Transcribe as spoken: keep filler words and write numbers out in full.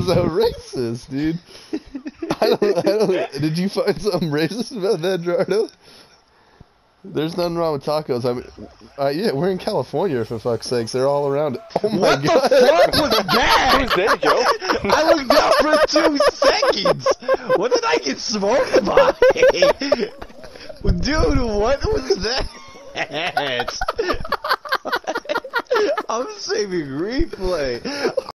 was so racist, dude. I don't, I don't. Did you find something racist about that, Gerardo? There's nothing wrong with tacos. I mean, uh, yeah, we're in California, for fuck's sakes. They're all around. Oh my what god! What the fuck was that? Who's that, Joe? I looked down for two seconds. What did I get smoked by? Dude, what was that? I'm saving replay.